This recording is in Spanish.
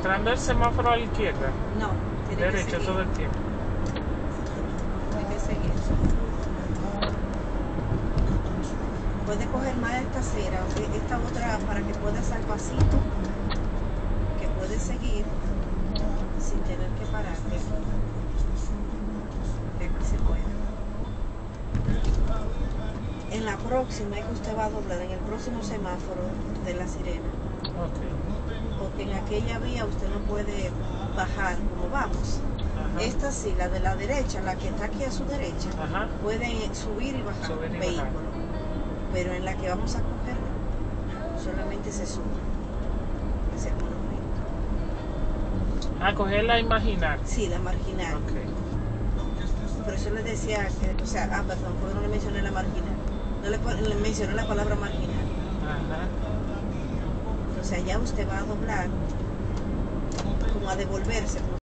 Entrando el semáforo a la izquierda. No, tiene que Derecha seguir. todo el tiempo. Tiene que seguir. Puede coger más esta acera, esta otra para que puedas al pasito, que puede seguir sin tener que pararte. Que aquí se puede. En la próxima es que usted va a doblar, en el próximo semáforo de La Sirena. Ok. Porque en aquella vía usted no puede bajar como vamos. Ajá. Esta sí, la de la derecha, la que está aquí a su derecha, Ajá. pueden subir y bajar Subir y vehículos. bajar. Pero en la que vamos a coger, solamente se sube. Es el monumento. A coger la imaginar. Sí, la marginal. Ok. Por eso le decía que, o sea, perdón, porque no le mencioné la marginal. No le mencioné la palabra marginal. Ajá. O sea, ya usted va a doblar, como a devolverse.